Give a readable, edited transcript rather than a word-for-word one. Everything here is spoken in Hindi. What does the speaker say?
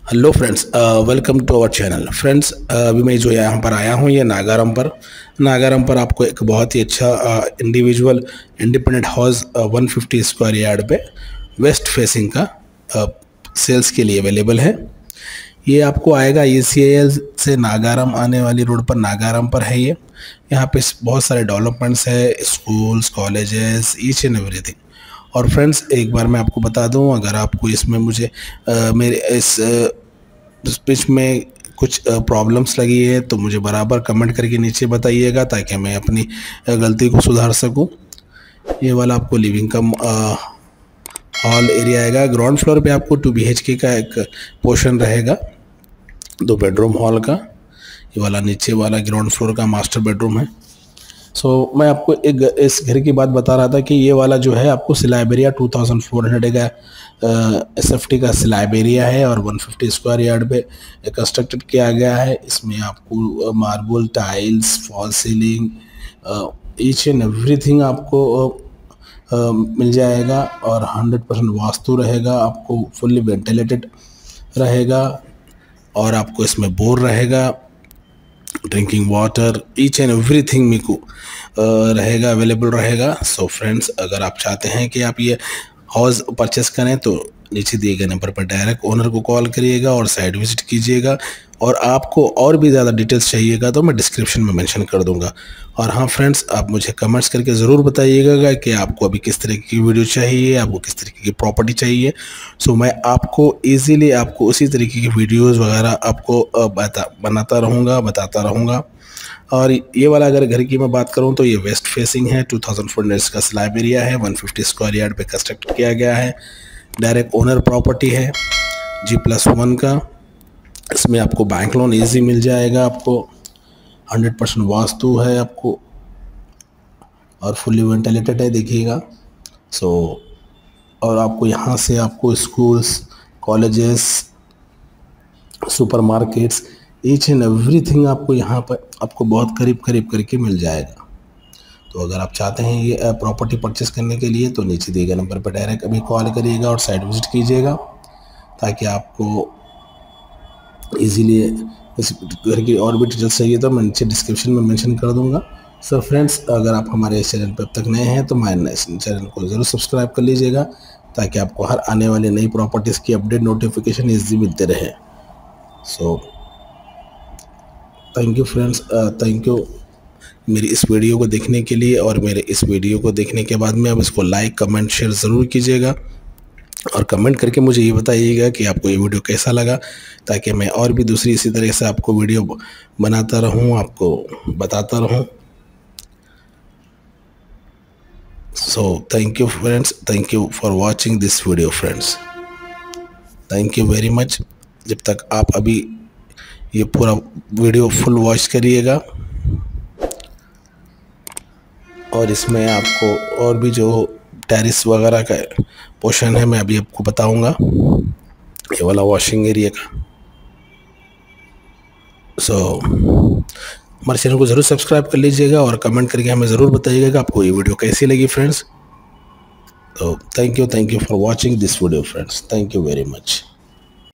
Hello friends, welcome to our channel. Friends, अभी मैं जो यहाँ पर आया हूँ ये नागारम पर आपको एक बहुत ही अच्छा individual independent house 150 square yard पे वेस्ट फेसिंग का सेल्स के लिए अवेलेबल है। ये आपको आएगा ECIL से नागारम आने वाली रोड पर, नागारम पर है ये। यहाँ पे बहुत सारे डेवलपमेंट्स है, schools, colleges, each and everything. और फ्रेंड्स, एक बार मैं आपको बता दूं, अगर आपको इसमें मुझे मेरे इस स्पीच में कुछ प्रॉब्लम्स लगी है तो मुझे बराबर कमेंट करके नीचे बताइएगा ताकि मैं अपनी गलती को सुधार सकूं। ये वाला आपको लिविंग का हॉल एरिया आएगा। ग्राउंड फ्लोर पे आपको 2 BHK का एक पोर्शन रहेगा, 2 बेडरूम हॉल का। ये वाला नीचे वाला ग्राउंड फ्लोर का मास्टर बेडरूम है। मैं आपको एक इस घर की बात बता रहा था कि ये वाला जो है आपको स्लैब एरिया 2400 का SFT का स्लैब एरिया है और 150 स्क्वायर यार्ड पे कंस्ट्रक्टेड किया गया है। इसमें आपको marble tiles, fall ceiling, each and everything आपको मिल जाएगा और 100% वास्तु रहेगा। आपको फुल्ली वेंटिलेटेड रहेगा और आपको इसमें बोर रहेगा, drinking water, each and everything मेरे को रहेगा, अवेलेबल रहेगा। सो फ्रेंड्स, अगर आप चाहते हैं कि आप ये हाउस परचेस करें तो नीचे दिए गए नंबर पर डायरेक्ट ओनर को कॉल करिएगा और साइट विजिट कीजिएगा। और आपको और भी ज़्यादा डिटेल्स चाहिएगा तो मैं डिस्क्रिप्शन में मेंशन कर दूंगा। और हाँ फ्रेंड्स, आप मुझे कमेंट्स करके ज़रूर बताइएगा कि आपको अभी किस तरीके की वीडियो चाहिए, आपको किस तरीके की प्रॉपर्टी चाहिए। मैं आपको ईजीली आपको उसी तरीके की वीडियोज़ वगैरह आपको बताता रहूँगा। और ये वाला अगर घर की मैं बात करूं तो ये वेस्ट फेसिंग है, 2400 का स्लैब एरिया है, 150 स्क्वायर यार्ड पे कंस्ट्रक्ट किया गया है। डायरेक्ट ओनर प्रॉपर्टी है, G+1 का। इसमें आपको बैंक लोन इजी मिल जाएगा, आपको 100% वास्तु है आपको और फुल्ली वेंटिलेटेड है, देखिएगा। और आपको यहाँ से आपको schools, colleges, supermarkets, each and everything आपको यहाँ पर आपको बहुत करीब करके मिल जाएगा। तो अगर आप चाहते हैं ये प्रॉपर्टी परचेस करने के लिए तो नीचे दिए गए नंबर पर डायरेक्ट अभी कॉल करिएगा और साइट विजिट कीजिएगा ताकि आपको इजीली इस घर की और भी डिटेल्स चाहिए तो मैं नीचे डिस्क्रिप्शन में मेंशन कर दूंगा। सो फ्रेंड्स, अगर आप हमारे इस चैनल पर अब तक नए हैं तो हमारे इस चैनल को ज़रूर सब्सक्राइब कर लीजिएगा ताकि आपको हर आने वाली नई प्रॉपर्टीज़ की अपडेट नोटिफिकेशन ईजी मिलते रहे। Thank you friends, thank you मेरी इस वीडियो को देखने के लिए। और मेरे इस वीडियो को देखने के बाद में आप इसको लाइक, कमेंट, शेयर ज़रूर कीजिएगा और कमेंट करके मुझे ये बताइएगा कि आपको ये वीडियो कैसा लगा ताकि मैं और भी दूसरी इसी तरह से आपको वीडियो बनाता रहूं, आपको बताता रहूं। Thank you friends, thank you for watching this video friends, thank you very much. जब तक आप अभी ये पूरा वीडियो फुल वॉच करिएगा और इसमें आपको और भी जो टेरिस वगैरह का पोर्शन है मैं अभी आपको बताऊंगा, ये वाला वॉशिंग एरिया का। हमारे चैनल को ज़रूर सब्सक्राइब कर लीजिएगा और कमेंट करके हमें ज़रूर बताइएगा कि आपको ये वीडियो कैसी लगी फ्रेंड्स। तो thank you for watching this video friends, thank you very much.